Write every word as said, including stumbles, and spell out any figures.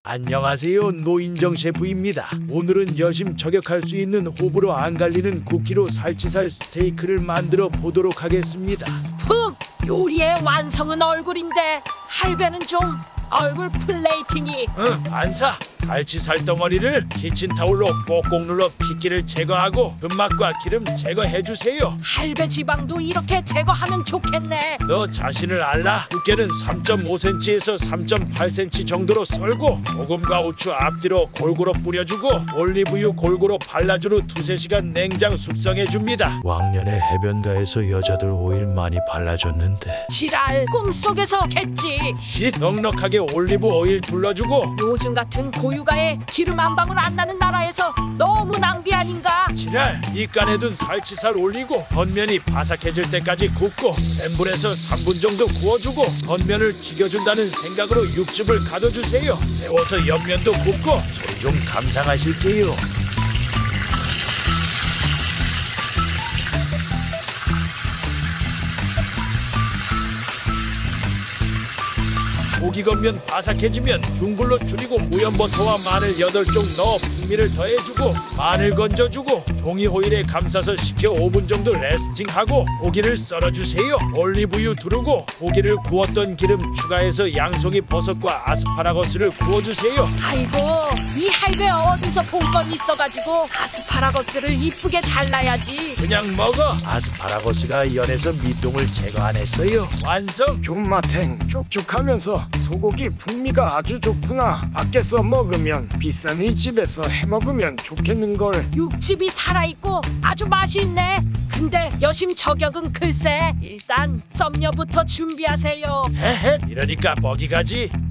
안녕하세요, 노인정 셰프입니다. 오늘은 여심 저격할 수 있는 호불호 안 갈리는 쿠키로 살치살 스테이크를 만들어 보도록 하겠습니다. 푹! 요리의 완성은 얼굴인데 할배는 좀 얼굴 플레이팅이. 응, 안사. 살치살 덩어리를 키친타올로 꼭꼭 눌러 핏기를 제거하고 근막과 기름 제거해주세요. 할배 지방도 이렇게 제거하면 좋겠네. 너 자신을 알라. 두께는 삼 점 오 센티미터에서 삼 점 팔 센티미터 정도로 썰고 소금과 후추 앞뒤로 골고루 뿌려주고 올리브유 골고루 발라준 후 두세 시간 냉장 숙성해줍니다. 왕년에 해변가에서 여자들 오일 많이 발라줬는데 지랄, 꿈속에서 겠지. 쉿! 넉넉하게 올리브 오일 둘러주고 요즘 같은 고유가에 기름 한 방울 안 나는 나라에서 너무 낭비 아닌가? 지랄! 밑간에 둔 살치살 올리고 겉면이 바삭해질 때까지 굽고 센 불에서 삼 분 정도 구워주고 겉면을 튀겨준다는 생각으로 육즙을 가둬주세요. 데워서 옆면도 굽고 소리 좀 감상하실게요. 고기 겉면 바삭해지면 중불로 줄이고 무염버터와 마늘 여덟 쪽 넣어 풍미를 더해주고 마늘 건져주고 종이 호일에 감싸서 식혀 오 분 정도 레스팅하고 고기를 썰어주세요. 올리브유 두르고 고기를 구웠던 기름 추가해서 양송이 버섯과 아스파라거스를 구워주세요. 아이고, 이 할배 어디서 본 건 있어가지고 아스파라거스를 이쁘게 잘라야지. 그냥 먹어. 아스파라거스가 연해서 밑동을 제거 안 했어요. 완성! 존맛탱 촉촉하면서 소고기 풍미가 아주 좋구나. 밖에서 먹으면 비싼 이 집에서 해먹으면 좋겠는걸. 육즙이 살아있고 아주 맛이 있네. 근데 여심 저격은 글쎄. 일단 썸녀부터 준비하세요. 헤헤, 이러니까 먹이 가지.